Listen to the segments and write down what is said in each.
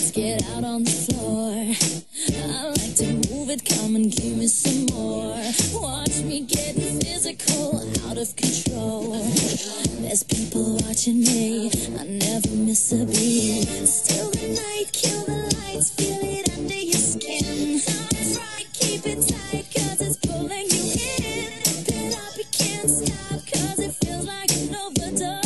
Let's get out on the floor. I like to move it, come and give me some more. Watch me getting physical, out of control. There's people watching me, I never miss a beat. Still the night, kill the lights, feel it under your skin. Don't try, keep it tight, cause it's pulling you in. Pump it up, you can't stop, cause it feels like an overdose.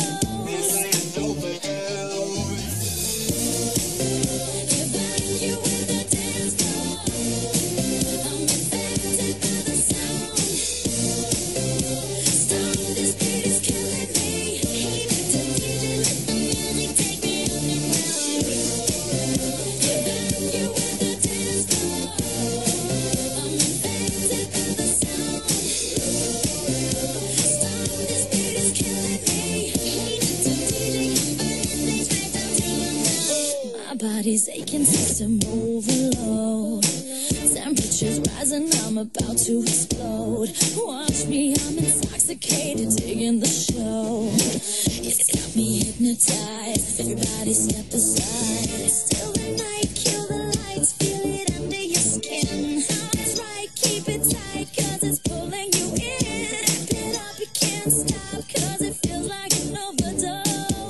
Body's aching, system overload. Temperatures rising, I'm about to explode. Watch me, I'm intoxicated, digging the show. It's got me hypnotized, everybody step aside. Still the night, kill the lights, feel it under your skin. That's right, keep it tight, cause it's pulling you in. Wrap it up, you can't stop, cause it feels like an overdose.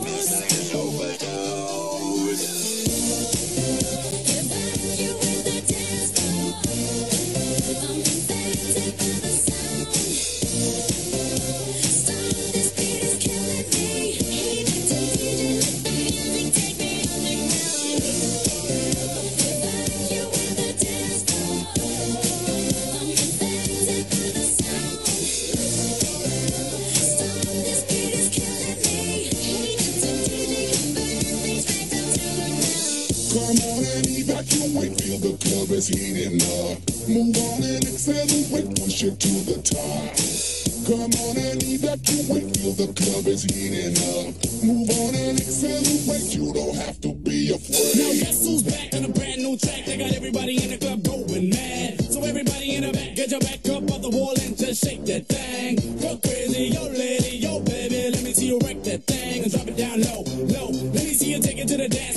Come on and evacuate, feel the club is heating up. Move on and accelerate, push it to the top. Come on and evacuate, feel the club is heating up. Move on and accelerate, you don't have to be afraid. Now guess who's back on a brand new track? They got everybody in the club going mad. So everybody in the back, get your back up off the wall and just shake that thing. Go crazy, yo lady, yo baby, let me see you wreck that thing and drop it down low, low. Let me see you take it to the dance